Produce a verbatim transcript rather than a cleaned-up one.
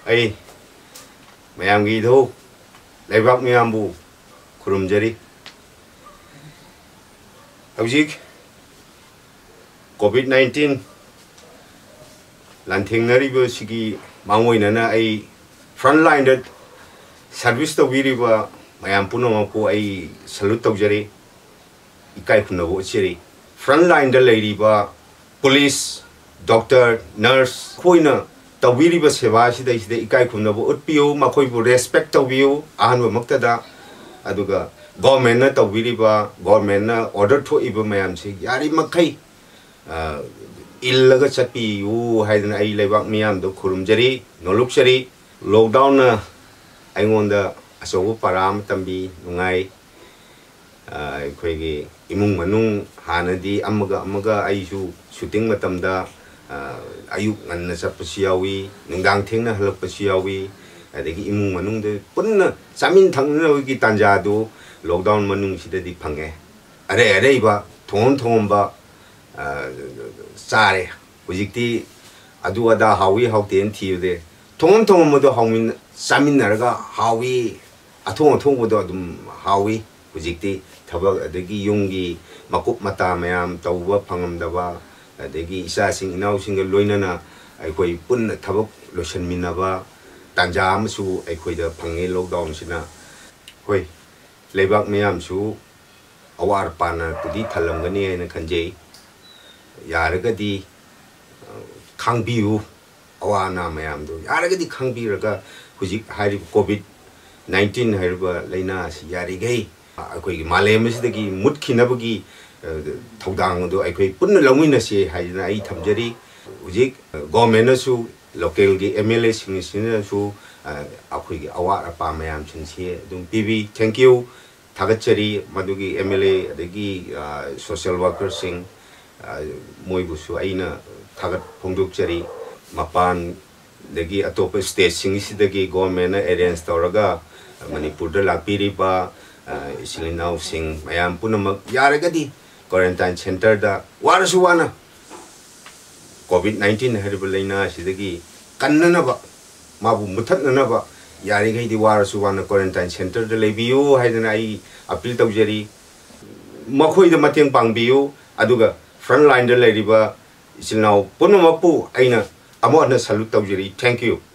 Ai mayam gi Edhou leibak miyambu khurumjari. Hawjik COVID nineteen lanthengnariba sigi mangoinana ai frontline that service to wiriba mayam punamapu ai salute tawjari ikai khunabo chiri frontline da leiriba police doctor nurse khoina tawiriba seva sida sida ikai khunabo utpiu makhoibu respect tawbiu ahanba maktada aduga government na tawiriba government na order to iba mayam si yari makai illaga chati yu haidana ai leibak miyam do khurumjari nolukchari lockdown na aingonda asobu param tambi nungai aikoigi imung manung hanadi amaga amaga aisu shooting matamda ayuk nganna chapasi yawi nungdang thengna halakpasi yawi adagi imung manung de punna chamin thangna gi tanja do lockdown manung sidadi phange are are iba thon thon ba sare hujikti adu ada hawi hawten thiude thon thon modo hawmin chamin naraga hawi athong athong bodo adum hawi hujikti thabak adagi yungi makup mata mayam tawba phangamdaba adagi isa sing inau sing loinana aikoi punna thabak lotion minaba tanja amsu aikoi da phange lockdown sina hoi leibak mayam su awar pana kudi thalamgani na khanjei yaragadi khangbiu awana mayam do yaragadi khangbiraga hujik hari COVID nineteen hariba laina si yarigei akoi malem sidagi mutkhinabagi thodang do aikoi punna lawina se haina ai thamjari hujik government su local gi M L A sing sing su akoi gi awara pa mayam chinsi dum P V thank you thagachari madugi M L A adagi social worker sing moibusu aina thagat phongdokchari mapan dagi atopa state sing sidagi government arrange tawraga Manipur da lakpiriba isilinau sing mayam punamak yaragadi quarantine center da warasu wana COVID nineteen hariba laina sidagi kannanaba mabu muthatnanaba yarigai di warasu wana quarantine center da lebiu haidana ai appeal tawjari makhoi da mateng pangbiu aduga frontline da leiriba isilnau punamapu aina amona salute tawjari thank you.